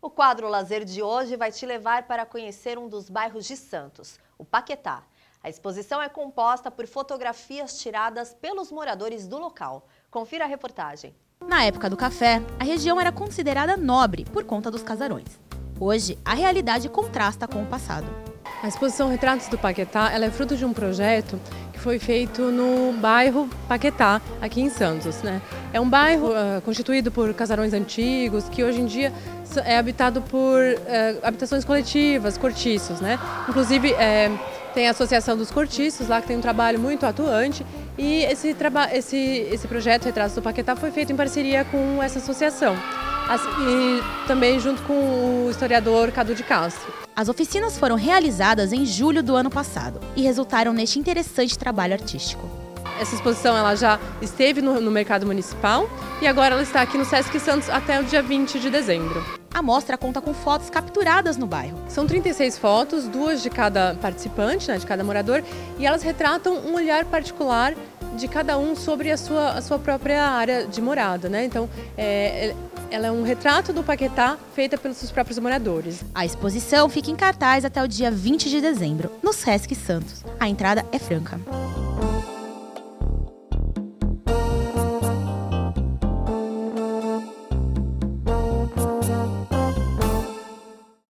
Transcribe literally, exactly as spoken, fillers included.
O quadro Lazer de hoje vai te levar para conhecer um dos bairros de Santos, o Paquetá. A exposição é composta por fotografias tiradas pelos moradores do local. Confira a reportagem. Na época do café, a região era considerada nobre por conta dos casarões. Hoje, a realidade contrasta com o passado. A exposição Retratos do Paquetá ela é fruto de um projeto que foi feito no bairro Paquetá, aqui em Santos, né? É um bairro uh, constituído por casarões antigos, que hoje em dia é habitado por uh, habitações coletivas, cortiços, né? Inclusive, é, tem a Associação dos Cortiços lá, que tem um trabalho muito atuante, e esse, esse, esse projeto Retratos do Paquetá foi feito em parceria com essa associação, e também junto com o historiador Cadu de Castro. As oficinas foram realizadas em julho do ano passado e resultaram neste interessante trabalho artístico. Essa exposição ela já esteve no, no mercado municipal e agora ela está aqui no Sesc Santos até o dia vinte de dezembro. A mostra conta com fotos capturadas no bairro. São trinta e seis fotos, duas de cada participante, né, de cada morador, e elas retratam um olhar particular de cada um sobre a sua, a sua própria área de morada, né? Então, é, ela é um retrato do Paquetá feita pelos seus próprios moradores. A exposição fica em cartaz até o dia vinte de dezembro, no Sesc Santos. A entrada é franca.